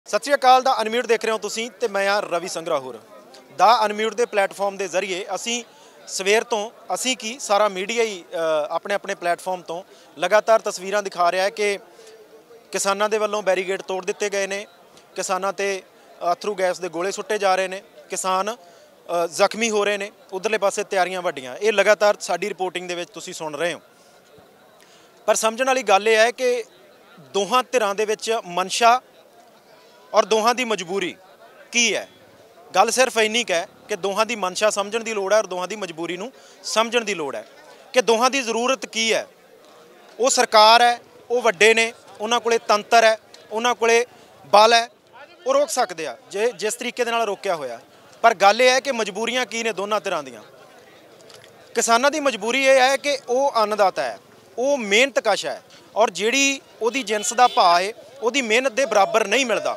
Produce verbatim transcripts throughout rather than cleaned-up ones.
सत श्री अकाल दा अनम्यूट देख रहे हो तुसीं ते मैं यार रवि संग्राहुर दा अनम्यूट के प्लेटफॉर्म के जरिए असी सवेर तो असी की सारा मीडिया ही अपने अपने प्लेटफॉर्म तो लगातार तस्वीरां दिखा रहा है कि किसानों के वलों बैरीगेड तोड़ दिते गए ने, किसानों ते अथरू गैस के गोले सुट्टे जा रहे हैं, किसान जख्मी हो रहे हैं, उधरले पासे तैयारियां वड्डियां। ये लगातार साडी रिपोर्टिंग दे विच तुसीं सुन रहे हो। पर समझण वाली गल यह है कि दोहां धिरां दे विच मनशा और दोहां की मजबूरी की है। गल सिर्फ इन्नी क है कि दोहां की मनशा समझण की लोड़ है और दोहां की मजबूरी नूं समझण की लोड़ है कि दोहां की जरूरत की है। वो सरकार है, वो वड्डे ने, उन्हां कोले तंत्र है, उन्हां कोले बल है, वो रोक सकते हैं जे जिस तरीके दे नाल रोकिया होया। पर गल यह है कि मजबूरियां की ने दोनों तरह दियां। किसानां दी मजबूरी ये है कि वो अन्नदाता है, वो मेहनतकश है और जिहड़ी उहदी जिनस दा भाव है उहदी मेहनत के बराबर नहीं मिलता।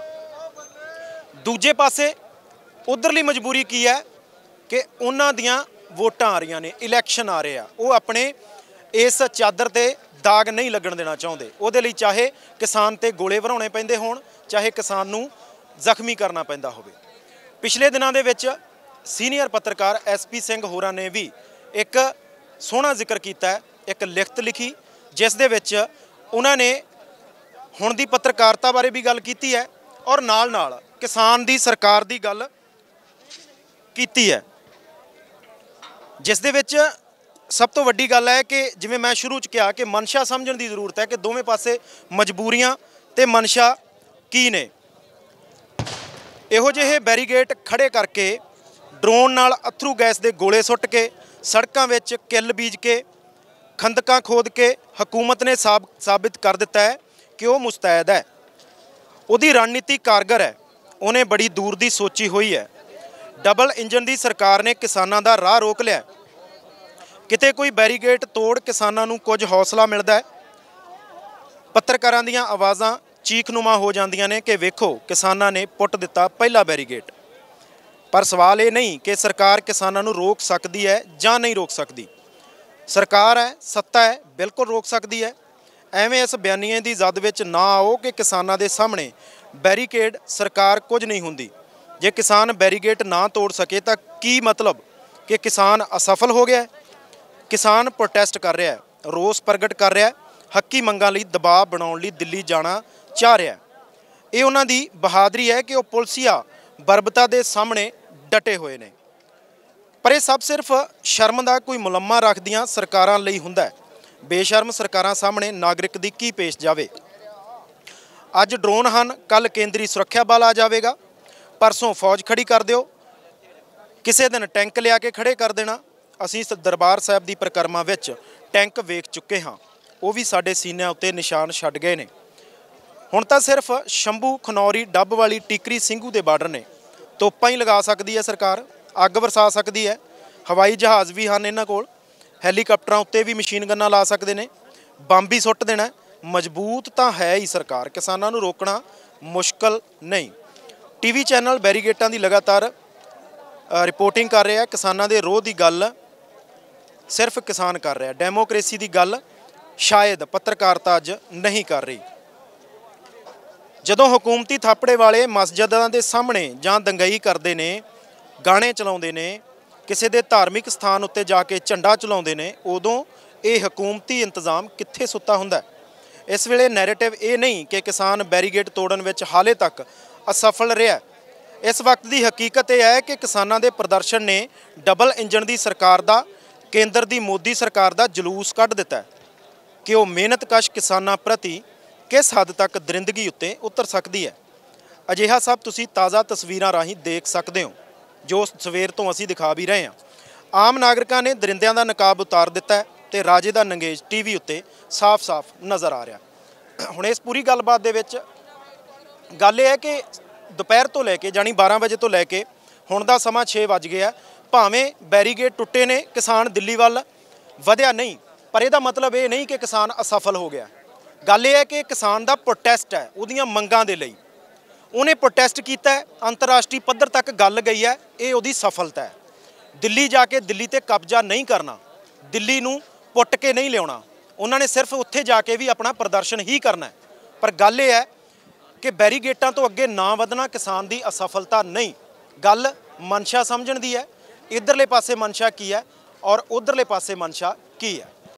दूजे पासे उधरली मजबूरी की है कि उन्हां दियां वोटां आ रही ने, इलैक्शन आ रहे हैं, वो अपने इस चादर ते दाग नहीं लगन देना चाहते। उहदे लई चाहे किसान ते गोले भराउणे पैंदे होण, चाहे किसान नूं जख्मी करना पैंदा होवे। पिछले दिनों दे विच सीनियर पत्रकार एस पी सिंह होरां ने भी एक सोहना जिक्र किया है, एक लिखत लिखी जिस दे विच उन्हां ने हुण दी पत्रकारिता बारे भी गल कीती है और नाल नाल किसान दी सरकार दी गल कीती है। जिस दे विच सब तो वड्डी गल है कि जिवें मैं शुरू च कहा कि मनशा समझण दी जरूरत है कि दोवें पासे मजबूरियां ते मनशा की ने। इहो जिहे बैरीगेट खड़े करके ड्रोन नाल अथरू गैस के गोले सुट के सड़कों में किल बीज के खंदकां खोद के हुकूमत ने साब साबित कर दिता है कि वह मुस्तैद है, उहदी रणनीति कारगर है, उन्हें बड़ी दूर की सोची हुई है। डबल इंजन की सरकार ने किसानों का राह रोक लिया। किते कोई बैरीगेट तोड़ किसानों नूं कुछ हौसला मिलता है, पत्रकारां दीयां आवाज़ां चीखनुमा हो जांदियां ने कि वेखो किसानों ने पुट दिता पहला बैरीगेट। पर सवाल ये नहीं कि सरकार किसानों नूं रोक सकती है जां नहीं रोक सकती। सरकार है, सत्ता है, बिल्कुल रोक सकती है। एवें इस बयानीए की जद विच ना आओ कि किसानों के सामने बैरीकेड सरकार कुछ नहीं हुंदी। जे किसान बैरीगेट ना तोड़ सके तो की मतलब कि किसान असफल हो गया है? किसान प्रोटेस्ट कर रहा है, रोस प्रगट कर रहा है, हक्की मंगां लई दबाव बनाउण लई दिल्ली जाना चाह रहा है। ये उन्हां दी बहादरी है कि वह पुलसिया बर्बरता के सामने डटे हुए ने। पर यह सब सिर्फ शर्म का कोई मुलम्मा रखदियां सरकारां लई हुंदा है। बेशर्म सरकारां सामने नागरिक दी की पेश जावे। अज ड्रोन हन, कल केंद्रीय सुरक्षा बल आ जाएगा, परसों फौज खड़ी कर दिओ, किसी दिन टैंक लिया के खड़े कर देना। असीं दरबार साहब की परिक्रमा विच टैंक वेख चुके हाँ, वो भी साडे सीनिਆਂ उत्ते निशान छड्ड गए ने। हुण तां सिर्फ शंभू खनौरी डब वाली टिकरी ਸਿੰਘੂ ਦੇ बार्डर ने तोपां ही लगा सकती है सरकार, अग वरसा सकती है, हवाई जहाज़ भी हैं इन्हां कोल, हैलीकॉप्टरां उत्ते भी मशीन गन्नां ला सकते हैं, बंब ही सुੱਟ देना। मजबूत तो है ही सरकार, किसानों को रोकना मुश्किल नहीं। टीवी चैनल बैरीगेटां की लगातार रिपोर्टिंग कर रहे हैं। किसानों के रोह की गल सिर्फ किसान कर रहा है, डेमोक्रेसी की गल शायद पत्रकारिता अज नहीं कर रही। जदों हुकूमती थापड़े वाले मस्जिदां के सामने जां दंगई करते हैं, गाने चलाउंदे ने, किसी के धार्मिक स्थान उत्ते जाके झंडा चलाउंदे ने, उदों ये हुकूमती इंतजाम कित्थे सुत्ता हुंदा है। इस वेले नैरेटिव ये नहीं कि किसान बैरीगेट तोड़न विच हाले तक असफल रहा। इस वक्त की हकीकत यह है कि किसानों के प्रदर्शन ने डबल इंजन की सरकार का, केंद्र की मोदी सरकार का जलूस कढ़ दिता है कि वह मेहनतकश किसानों प्रति किस हद तक दरिंदगी उत्ते उतर सकती है। अजिहा सब तुसी ताज़ा तस्वीरां राही देख सकते हो जो सवेर तो असी दिखा भी रहे हैं। आम नागरिकों ने दरिंदियां दा नकाब उतार दिता है तो राजे का नंगेज टी वी उत्ते साफ साफ नज़र आ रहा। हुण इस पूरी गलबात दे विच गल यह है कि दोपहर तो लैके जानी बारह बजे तो लैके हुण दा समा छे वज गया, भावें बैरीगेड टुटे ने, किसान दिल्ली वल वधिया नहीं, पर यदा मतलब ये नहीं कि किसान असफल हो गया। गल यह है कि किसान का प्रोटेस्ट है, उहदियां मंगां दे लई उन्हें प्रोटेस्ट किया है, अंतरराष्ट्रीय पद्धर तक गल गई है, ये उहदी सफलता है। दिल्ली जाके दिल्ली ते कब्जा नहीं करना, दिल्ली नूं पुट के नहीं लियाउणा, उन्होंने सिर्फ उत्थे जाके भी अपना प्रदर्शन ही करना है। पर गल यह है ਕਿ ਬੈਰੀਗੇਟਾਂ ਤੋਂ ਅੱਗੇ ਨਾ ਵਧਣਾ ਕਿਸਾਨ ਦੀ ਅਸਫਲਤਾ ਨਹੀਂ, ਗੱਲ ਮਨਸ਼ਾ ਸਮਝਣ ਦੀ ਹੈ। ਇਧਰਲੇ ਪਾਸੇ ਮਨਸ਼ਾ ਕੀ ਹੈ ਔਰ ਉਧਰਲੇ ਪਾਸੇ ਮਨਸ਼ਾ ਕੀ ਹੈ।